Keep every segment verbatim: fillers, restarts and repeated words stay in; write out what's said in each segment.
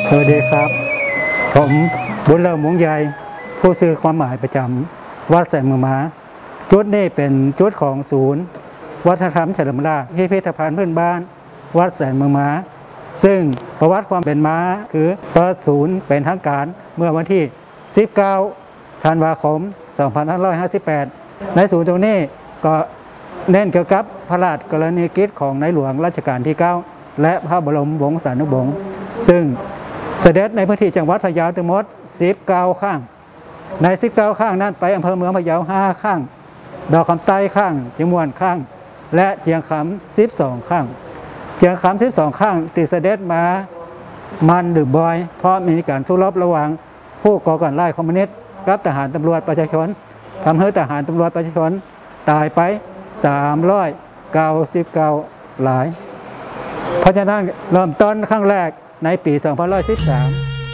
สวัสดีครับผมบุญเลิศมุ้งใหญ่ผู้สื่อความหมายประจำวัดแสนเมืองม้าจุดนี้เป็นจุดของศูนย์วัฒนธรรมเฉลิมราชพิพิธภัณฑ์พื้นบ้านวัดแสนเมืองม้าซึ่งประวัติความเป็นม้าคือเปิดศูนย์เป็นทางการเมื่อวันที่สิบเก้าธันวาคมสองพันห้าร้อยห้าสิบแปดในศูนย์ตรงนี้ก็เน้นเกี่ยวกับพระราชกรณียกิจของในหลวงรัชกาลที่เก้าและพระบรมวงศานุวงศ์ซึ่งเสด็จในพื้นที่จังหวัดพะเยาทั้งหมดสิบเก้าครั้งในสิบเก้าครั้งนั้นไปอำเภอเมืองพะเยาห้าครั้งดอกคำใต้ครั้งจิมวนครั้งและเจียงคำสิบสองครั้งเจียงคำสิบสองครั้งติดเสด็จมามันหรือบอยเพราะมีการสู้รบระหว่างผู้ก่อการร้ายคอมมิวนิสต์กับทหารตำรวจประชาชนทำให้ทหารตำรวจประชาชนตายไปสามร้อยเก้าสิบเก้าหลายเพราะฉะนั้นเริ่มต้นครั้งแรกในปีสองพันห้าร้อยสิบสาม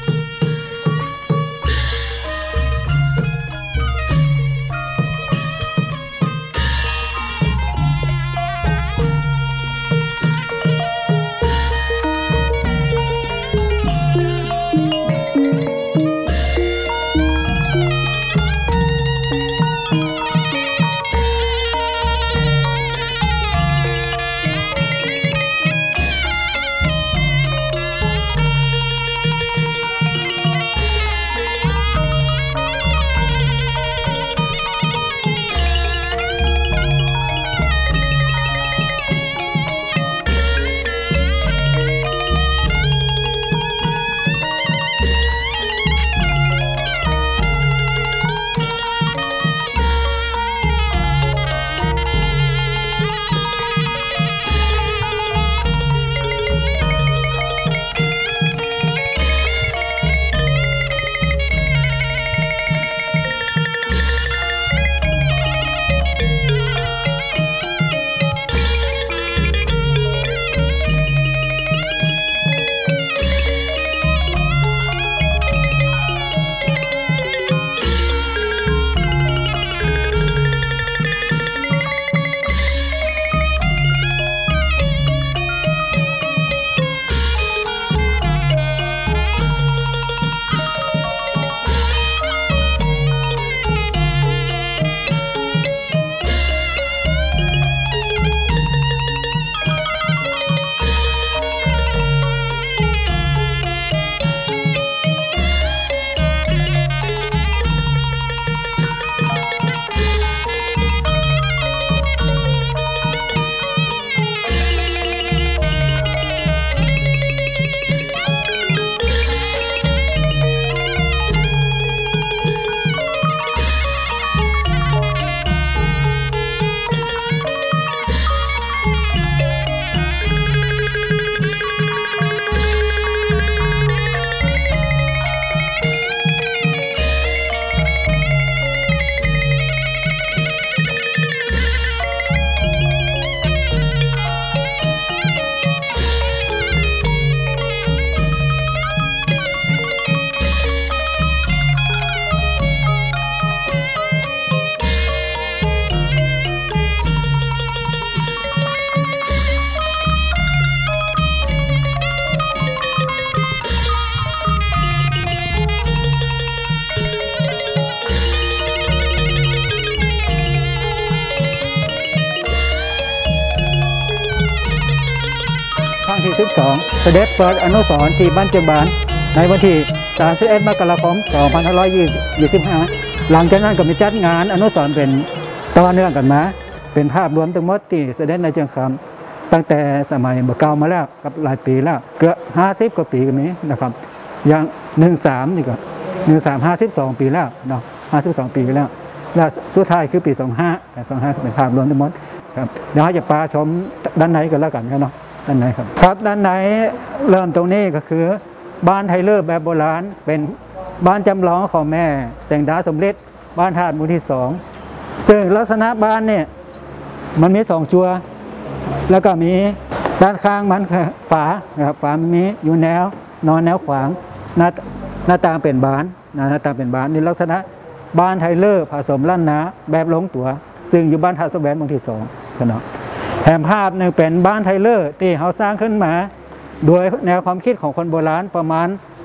ที่สิบสองเสด็จเปิดอนุสรณ์ที่บ้านเจียงบานในวันที่สามสิบเอ็ดมกราคมสองพันห้าร้อยยี่สิบห้าหลังจากนั้นก็มีจัดงานอนุสรณ์เป็นต่อเนื่องกันมาเป็นภาพรวมทั้งหมดที่เสด็จในเจียงคำตั้งแต่สมัยเมื่อเก่ามาแล้วกับหลายปีแล้วเกือบห้าสิบกว่าปีกันนี้นะครับอย่างหนึ่งสามนี่ก็หนึ่งสามห้าสิบสองปีแล้วเนาะห้าสิบสองปีแล้วและสุดท้ายคือปีสองห้าแต่สองห้าเป็นภาพรวมทั้งหมดครับเดี๋ยวให้จะปาชมด้านไหนกันแล้วกันครับเนาะด้านไหนครับครับด้านไหนเริ่มตรงนี้ก็คือบ้านไทยเลิศแบบโบราณเป็นบ้านจำลองของแม่แสงดาสมฤทธิ์บ้านธาตุหมู่ที่สองซึ่งลักษณะบ้านเนี่ยมันมีสองจัวแล้วก็มีด้านข้างมันฝานะครับฝามีอยู่แนวนอนแนวขวางหน้าหน้าต่างเป็นบานหน้าต่างเป็นบานนี่ลักษณะบ้านไทยเลิศผสมล้านนาแบบลงตัวซึ่งอยู่บ้านท่าสแสวงหมู่ที่สองครับแผนภาพหนึ่งเป็นบ้านไทเลอร์ที่เขาสร้างขึ้นมาโดยแนวความคิดของคนโบราณประมาณ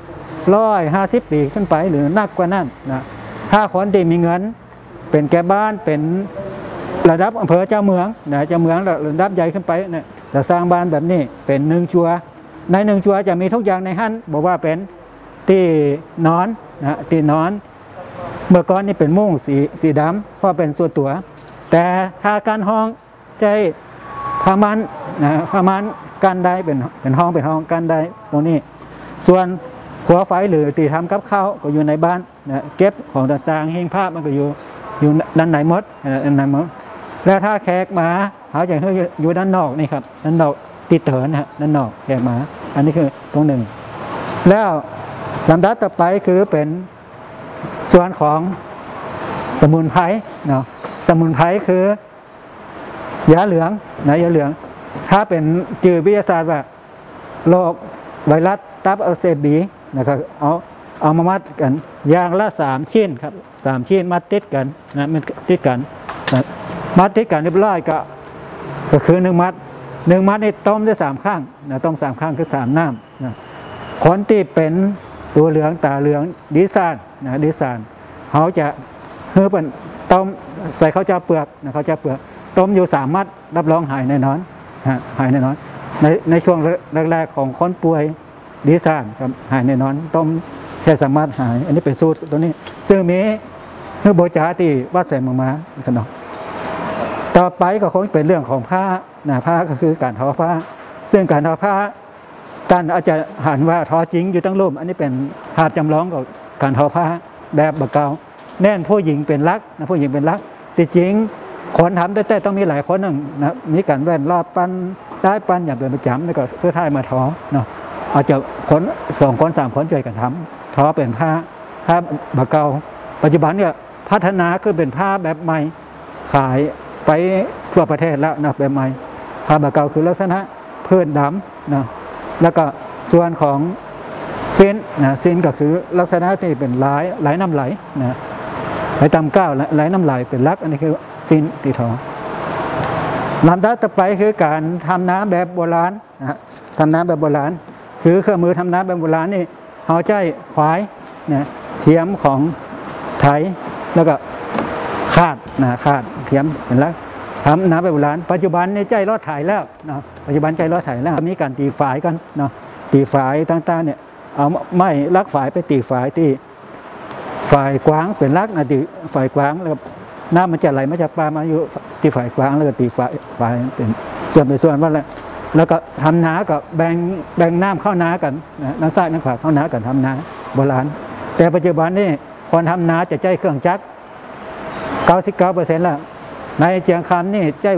ร้อยห้าสิบปีขึ้นไปหรือนักกว่านั้นนะถ้าคนที่มีเงินเป็นแก่บ้านเป็นระดับอำเภอเจ้าเมืองนะเจ้าเมืองระดับใหญ่ขึ้นไปเนี่ยจะสร้างบ้านแบบนี้เป็นหนึ่งชัวในหนึ่งชัวจะมีทุกอย่างในหันบอกว่าเป็นที่นอนนะที่นอนเมื่อก่อนนี่เป็นมุ้งสีสีดำเพราะเป็นส่วนตัว แต่ถ้าการห้องใจผ้ามันนะผ้ามันกันได้เป็นเป็นห้องเป็นห้องกันได้ตรงนี้ส่วนหัวไฟหรือตีทำกับข้าวก็อยู่ในบ้านนะเก็บของต่างๆหิ้งผ้ามันก็อยู่อยู่ด้านในมดด้านในมดแล้วถ้าแขกมาเขาจะอยู่ด้านนอกนี่ครับด้านนอกติดเถินนะฮะด้านนอกแขกมาอันนี้คือตรงหนึ่งแล้วลำดับต่อไปคือเป็นส่วนของสมุนไพรเนาะสมุนไพรคือยาเหลืองนะยาเหลืองถ้าเป็นจืดวิทยาศาสตร์ว่าโรคไวรัสตับอักเสบบีนะครับเอาเอามามัดกันอย่างละสามชิ้นครับสามชิ้นมัดติดกันนะมันติดกันนะมัดติดกันเรียบร้อยก็ก็คือหนึ่งมัดหนึ่งมัดนี่ต้มได้สามข้างนะต้มสามข้างคือสามน้ำนะคนที่เป็นตัวเหลืองตาเหลืองดิซานนะดิซานเขาจะเฮือเป็นต้มใส่ข้าวเจ้าเปลือกนะข้าวเจ้าเปลือกต้มอยู่สามมัดรับรองหายแน่นอนหายแน่นอนในในช่วงแรกๆของคนป่วยดิซานครับหายแน่นอนต้มแค่สามารถหายอันนี้เป็นสูตรตัวนี้ซึ่งมีคือโบจาตีวัดแสงมังมากันเนาะต่อไปก็คงเป็นเรื่องของผ้านะผ้าก็คือการทอผ้าซึ่งการทอผ้าการอาจจะหันว่าทอจริงอยู่ตั้งรูปอันนี้เป็นภาพจำลองกับการทอผ้าแบบบะเกาแน่นผู้หญิงเป็นรักนะผู้หญิงเป็นรักแต่จริงคนทำแต่แต่ต้องมีหลายคนหนึ่งนะมีการแว่นรอบปั้นได้ปั้นอย่างเป็นประจำแล้วก็เพื่อท้ายมาทอเนาะอาจจะคนสองคนสามคนช่วยกันทำทอเป็นผ้าผ้าบะเกาปัจจุบันเนี่ยพัฒนาขึ้นเป็นผ้าแบบใหม่ขายไปทั่วประเทศแล้วนะแบบใหม่ผ้าบะเกาคือลักษณะเพื่อนดำนะแล้วก็ส่วนของเส้นนะเส้นก็คือลักษณะที่เป็นลายไหลน้ำไหลนะไหลตามก้าวไหลน้ำไหลเป็นลักอันนี้คือเส้นตีทอลำดับต่อไปคือการทำน้ำแบบโบราณนะทำน้ำแบบโบราณคือเครื่องมือทำน้ำแบบโบราณนี่เขาใช้ควายนะเทียมของไทยแล้วก็คาดนะคาดเทียมเป็นลักทำน้ำแบบโบราณปัจจุบันนี่ใจรอดถ่ายแล้วนะปัจจุบันใจรอดถ่ายแล้วมีการตีฝายกันเนาะตีฝายต่างๆเนี่ยเอาไม้ลักฝายไปตีฝายที่ฝ่ายกว้างเป็นลักนะตีฝ่ายกว้างแล้วน้ำมันจะไหลมาจากปลามาอยู่ที่ฝ่ายกว้างแล้วก็ตีฝายฝายเป็นส่วนเป็นส่วนว่าแล้วแล้วก็ทำนากับแบ่งแบ่งน้ำเข้านากันนะน้ำซ้ายน้ำขวาเข้านากันทำนาโบราณแต่ปัจจุบันนี่คนทำนาจะใช้เครื่องจักรเก้าสิบเก้าเปอร์เซ็นต์แล้วในเจียงคำนี่ใจ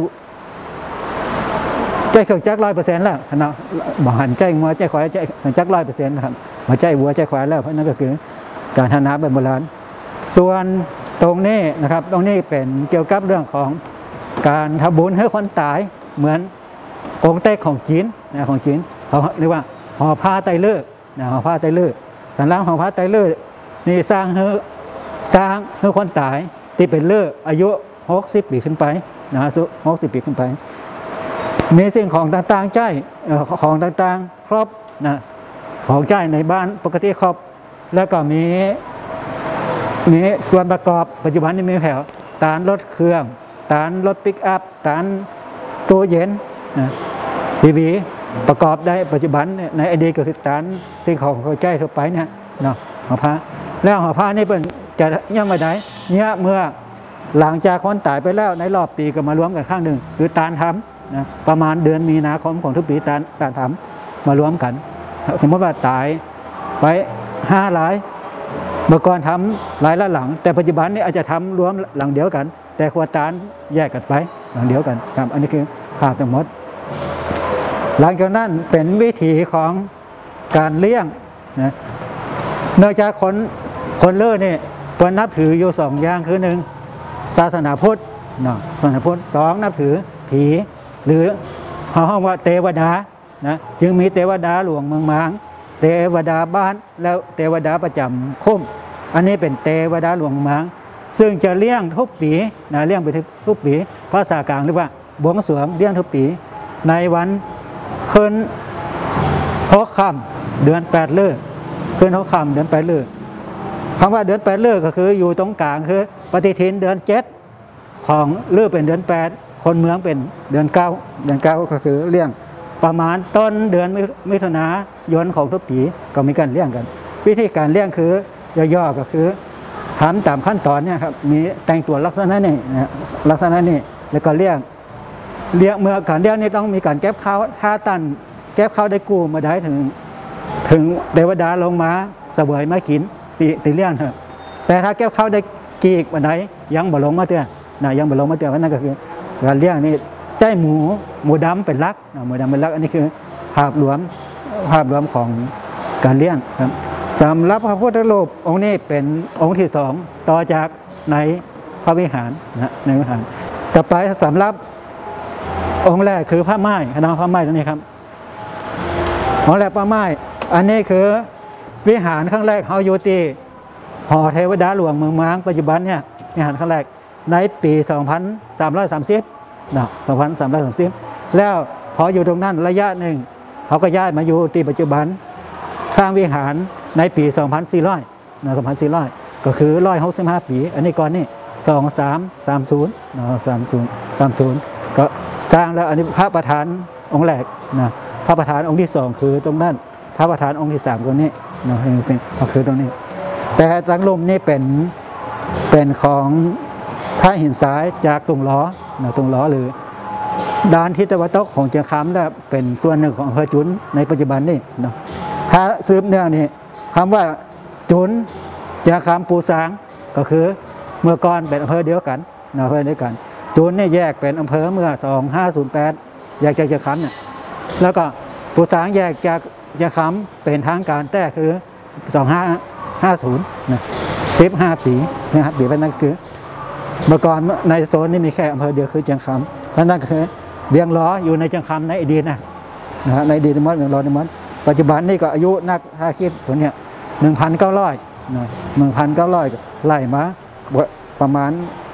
ใจเครื่องจักรร้อยเปอร์เซ็นต์แล้วนะบ่หันใจงัวใจควายใจเครื่องจักรร้อยเปอร์เซ็นต์นะครับมาใจวัวใจควายแล้วเพราะนั่นก็คือการทำนาแบบโบราณส่วนตรงนี้นะครับตรงนี้เป็นเกี่ยวกับเรื่องของการทำบุญให้คนตายเหมือนกงเต็กของจีนนะของจีนเขาเรียกว่าห่อผ้าไตรเลือดนะห่อผ้าไตรเลือดสันหลังห่อผ้าไตรเลือดนี่สร้างให้สร้างให้คนตายที่เป็นเลือดอายุหกสิบปีขึ้นไปนะหกสิบปีขึ้นไปมีสิ่งของต่างๆใจของต่างๆครบนะของใจในบ้านปกติครบแล้วก็มีมีส่วนประกอบปัจจุบันนี้มีแถวตานรถเครื่องตานรถปิกอัพตานตู้เย็นนะทีวีประกอบได้ปัจจุบันในไอเดียก็คือตานสิ่งของเข้าใจทั่วไปเนี่ยเนาะหอผ้าแล้วหอผ้านี่เป็นจะยังไม่ได้เนี่ยเมื่อหลังจากคนตายไปแล้วในรอบปีก็มารวมกันข้างหนึ่งคือตานทำนะประมาณเดือนมีนาคมของทุกปีตานตานทำมารวมกันสมมติว่าตายไปห้าหลายเมื่อก่อนทำหลายละหลังแต่ปัจจุบันนี้อาจจะทำรวมหลังเดียวกันแต่ควรตานแยกกันไปหลังเดียวกันครับอันนี้คือภาพทั้งหมดหลังจากนั้นเป็นวิธีของการเลี้ยงนะเนื่องจากคนคนเล่อเนี่ยควรนับถืออยู่สองอย่างคือหนึ่งศาสนาพุทธเนาะศาสนาพุทธสองนับถือผีหรือเขาเรียกว่าเทวดานะจึงมีเทวดาหลวงเมืองมางเทวดาบ้านแล้วเทวดาประจำคุ้มอันนี้เป็นเทวดาหลวงมางซึ่งจะเลี้ยงทุกปีนะเลี้ยงไปทุกปีภาษากลางเรียกว่าบวงสรวงเลี้ยงทุกปีในวันขึ้นหกค่ำเดือนแปดเลือคืนเขาคำเดือนแปดเลือคำว่าเดือนแปดเลือก็คืออยู่ตรงกลางคือปฏิทินเดือนเจ็ดของเลือเป็นเดือนแปดคนเมืองเป็นเดือนเก้าเดือนเก้าก็คือเรื่องประมาณต้นเดือนมิถุนายนของทุกปีก็มีการเลี้ยงกันวิธีการเลี้ยงคือย่อๆก็คือทำตามขั้นตอนเนี่ยครับมีแต่งตัวลักษณะนี้นะลักษณะนี้แล้วก็เลี้ยงเลี้ยงเมื่อการเลี้ยงนี่ต้องมีการแก้ข้าวท่าตันแก้ข้าวได้กู้มาได้ถึงถึงเทวดาลงมาเสวยไม้ขินตีตีเลี้ยงเถอะแต่ถ้าแก้ข้าวได้กีกมาได้ยังบ่ลงมาเตือนนะยังบ่ลงมาเตือนนั่นก็คือการเลี้ยงนี่ใจหมูหมูดำเป็นลักหมูดำเป็นลักอันนี้คือภาพรวมภาพรวมของการเลี้ยงครับสำหรับพระพุทธรูปองค์นี้เป็นองค์ที่สองต่อจากในพระวิหารนะในวิหารต่อไปสำหรับองค์แรกคือผ้าไม้คณะผ้าไม้ตรงนี้ครับองค์แรกผ้าไม้อันนี้คือวิหารครั้งแรกเฮาอยู่ที่หอเทวดาหลวงเมืองม้างปัจจุบันเนี่ยวิหารครั้งแรกในปีสองพันสามร้อยสามสิบนะสองพันสามร้อยสามสิบแล้วพออยู่ตรงนั้นระยะหนึ่งเขาก็ย้ายมาอยู่ที่ปัจจุบันสร้างวิหารในปีสองพันสี่ร้อยนะสองพันสี่ร้อยก็คือร้อยหกสิบห้าปีอันนี้ก่อนนี่สองสามสามศูนย์นะสามศูนย์สามศูนย์ก็สร้างแล้วอันนี้พระประธานองค์แรกนะพระประธานองค์ที่สองคือตรงนั้นพระประธานองค์ที่สามตรงนี้นะก็คือตรงนี้แต่ตั้งลมนี่เป็นเป็นของพระหินซ้ายจากตุงล้อนะตุงล้อหรือด้านทิศตะวันตกของเชียงคำแล้วเป็นส่วนหนึ่งของอำเภอจุนในปัจจุบันนี่นะถ้าซืบเนี่ยนี่คำว่าจุนเชียงคำปูซางก็คือเมื่อก่อนเป็นอำเภอเดียวกันนะอำเภอเดียวกันจุนนี่แยกเป็นอำเภอเมื่อสองพันห้าร้อยแปดแยกจากเชียงคำเนี่ยแล้วก็ปูซางแยกจากเชียงคำเป็นทางการแต่คือสองพันห้าร้อยห้าสิบนะสิบห้าปีนะครับปีเป็นนั่นคือเมื่อก่อนในโซนนี้มีแค่อำเภอเดียวคือเชียงคำนั่นก็คือเวียงล้ออยู่ในเชียงคำในอดีตนะนะฮะในอดีตมดเวียงล้อในมดปัจจุบันนี่ก็อายุนักถ้าคิดตัวเนี้ยหนึ่งพันเก้าร้อยนะหนึ่งพันเก้าร้อยไล่มาประมาณ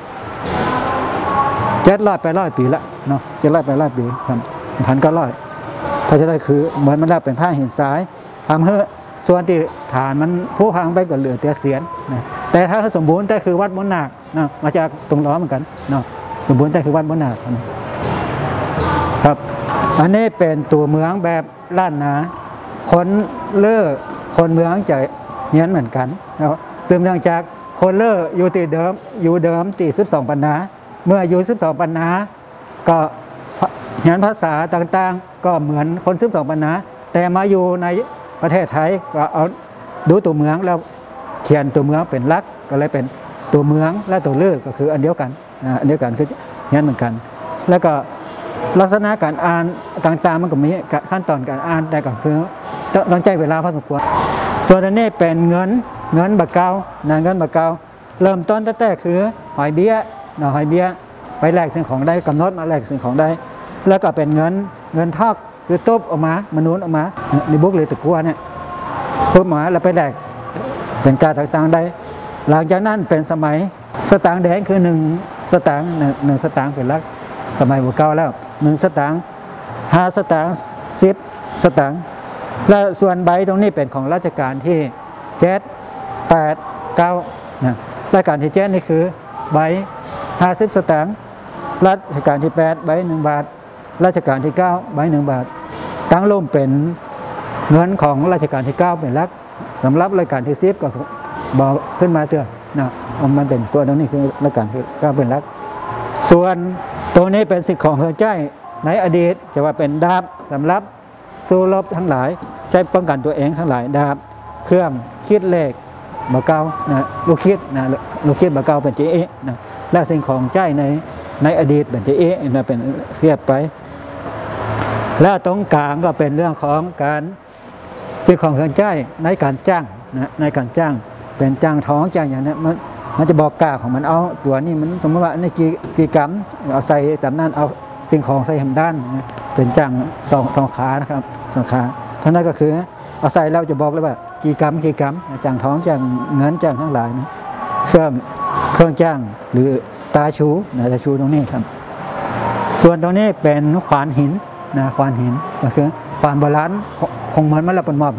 เจ็ดร้อยแปดร้อยปีละเนาะเจ็ดร้อยแปดร้อยปีครับหนึ่งพันเก้าร้อยเพราะฉะนั้นคือเหมือนมันได้เป็นผ้าหินทรายทำให้ส่วนที่ฐานมันผู้พังไปก็เหลือแต่เสียนนะแต่ถ้าสมบูรณ์แต่คือวัดมนนาคนะมาจากตรงล้อเหมือนกันเนาะสมบูรณ์แต่คือวัดมนนาคครับอันนี้เป็นตัวเมืองแบบล้านนาคนเล่อคนเมืองจะเงี้ยนเหมือนกันนะครับซึ่งเนื่องจากคนเล่ออยู่ตีเดิมอยู่เดิมตีสิบสองปันนาเมื่ออยู่สิบสองปันนาก็เงี้ยนภาษาต่างๆก็เหมือนคนสิบสองปันนาแต่มาอยู่ในประเทศไทยก็เอาดูตัวเมืองแล้วเขียนตัวเมืองเป็นลักก็เลยเป็นตัวเมืองและตัวเลือกก็คืออันเดียวกันอันเดียวกันคือเงี้ยเหมือนกันแล้วก็ลักษณะการอ่านต่างๆมันก็มีขั้นตอนการอ่านแต่ก็คือต้องใจเวลาพอสมควรส่วนอันนี้เป็นเงินเงินบักเกานะเงินบักเกาเริ่มต้นตั้งแต่คือหอยเบี้ยเนาะหอยเบี้ยไปแลกสิ่งของได้กำหนดมาแลกสิ่งของได้แล้วก็เป็นเงินเงินทอกคือตุ๊บออกมามนุษย์ออกมาในบุกเลยตะกัวเนี่ยปุ๊บมาแล้วไปแลกเป็นการต่างๆได้หลังจากนั้นเป็นสมัยสตางค์แดงคือหนึ่งสตางค์หนึ่งสตางค์เป็นลักสมัยบักเกาแล้วหนึ่งสตางค์ห้าสตางค์สิบสตางค์และส่วนใบตรงนี้เป็นของราชการที่เจ็ดแปดเก้านะราชการที่เจ็ดนี่คือใบห้าสิบสตางค์รัชกาลที่แปดใบหนึ่งบาทรัชกาลที่เก้าใบหนึ่งบาทตั้งร่มเป็นเงินของรัชกาลที่เก้าเป็นลักสำหรับรัชกาลที่สิบก็บอกขึ้นมาเตือนนะมันเป็นส่วนตรงนี้คือรัชกาลที่เก้าเป็นลักส่วนตัวนี้เป็นสิ่งของเครื่องใช้ในอดีตจะว่าเป็นดาบสำหรับสู้รบทั้งหลายใช้ป้องกันตัวเองทั้งหลายดาบเครื่องคิดเลขบะเกานะลูกคิดนะลูกคิดบะเกาเป็นเจเอนะและสิ่งของใช้ในในอดีตเป็นเจเอนะเป็นเทียบไปและตรงกลางก็เป็นเรื่องของการสิ่งของเครื่องใช้ในการจ้างนะในการจ้างเป็นจ้างท้องจ้างอย่างนี้มันมันจะบอกกาของมันเอาตัวนี้มันสมมติว่าในกี่กี่กรัมเอาใส่ตามนั้นเอาสิ่งของใส่หำด้านเป็นจ้างสองสองขานะครับสองขาเพราะนั่นก็คือเอาใส่แล้วจะบอกเลยว่ากี่กรัมกี่กรัมจ้างท้องจ้างเงินจ้างทั้งหลายนะเครื่องเครื่องจ้างหรือตาชูนะตาชูตรงนี้ครับส่วนตรงนี้เป็นขวานหินนะขวานหินก็คือขวานโบราณคงเหมือนมันละเป็นหมอบ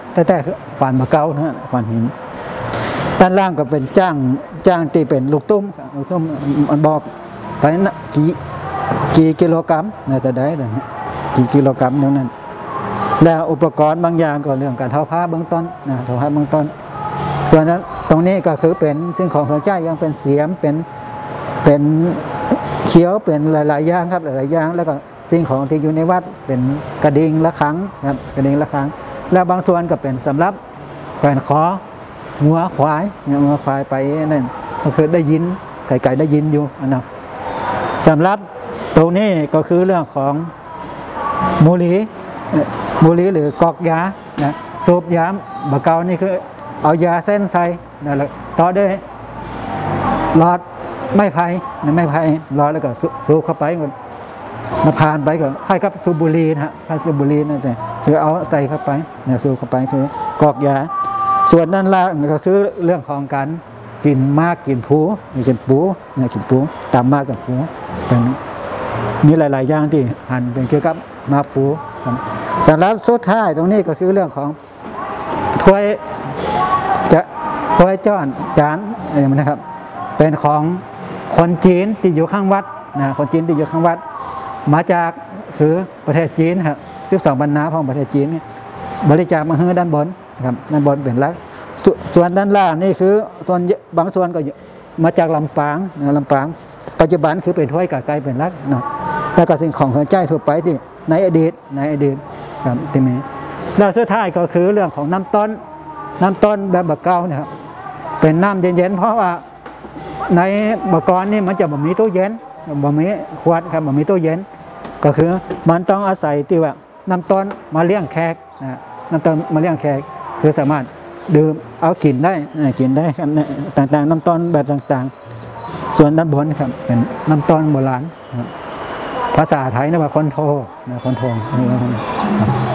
แต่แต่ขวานมะเก้านะขวานหินด้านล่างก็เป็นจ้างจ้างที่เป็นลูกตุ้มลูกตุ้มมันบอกไปนะกี่กี่กิโลกรัมน่าจะได้เลยกี่กิโลกรัมนั้นแล้วอุปกรณ์บางอย่างก็เรื่องการทอผ้าเบื้องต้นนะทอผ้าเบื้องต้นส่วนนั้นตรงนี้ก็คือเป็นสิ่งของเครื่องใช้ยังเป็นเสียมเป็นเป็นเขียวเป็นหลายๆอย่างครับหลายๆอย่างแล้วก็สิ่งของที่อยู่ในวัดเป็นกระดิ่งละครั้งครับกระดิ่งละครั้งแล้วบางส่วนก็เป็นสำหรับแขวนคอหัวควายหัวควายไปนั่นก็คือได้ยินไก่ๆได้ยินอยู่นะสำหรับตรงนี้ก็คือเรื่องของมูลีมูลีหรือกอกยานะสูบยาบะเกานี่คือเอายาเส้นใส่นั่นแหละต่อด้วยหลอดไม้ไผ่ไม้ไผ่หลอดแล้วก็สูบเข้าไปมาผ่านไปก็คล้ายกับสูบบุหรี่นะฮะคล้ายสูบบุหรี่นั่นแต่คือเอาใส่เข้าไปเนี่ยสูบเข้าไปคือกอกยาส่วนด้านล่างก็คือเรื่องของการกินมากกินผูนี่กินปูเนี่ยกินปูตามมากกับปูเป็นมีหลายๆอย่างที่หันเป็นเกี่ยวกับมาปูสำหรับสุดท้ายตรงนี้ก็คือเรื่องของถ้วยจะถ้วยจ้อนจานอะไรนะครับเป็นของคนจีนที่อยู่ข้างวัดนะคนจีนที่อยู่ข้างวัดมาจากคือประเทศจีนครับสิบสองบรรณาของประเทศจีนบริจาคมาให้ด้านบนครับด้านบนเป็นหลักส่วนด้านล่างนี่คือส่วนบางส่วนก็มาจากลำปางนะลำปางปัจจุบันคือเป็นถ้วยกะไก่เป็นหลักนะแต่ก็สิ่งของเครื่องใช้ทั่วไปที่ในอดีตในอดีตครับที่มีแล้วสุดท้ายก็คือเรื่องของน้ำต้นน้ำต้นแบบบะเกาเนี่ยครับเป็นน้ำเย็นๆเพราะว่าในบะกรนี่มันจะบ่มีตู้เย็นบ่มีขวดครับบ่มีตู้เย็นก็คือมันต้องอาศัยที่ว่าน้ำต้นมาเลี้ยงแขกนะน้ำต้นมาเลี้ยงแขกคือสามารถดื่มเอากินได้กินได้ครับต่างๆน้ำต้นแบบต่างๆส่วนด้านบนครับเป็นน้ำต้นโบราณภาษาไทยนะว่าคนโทนะคนโท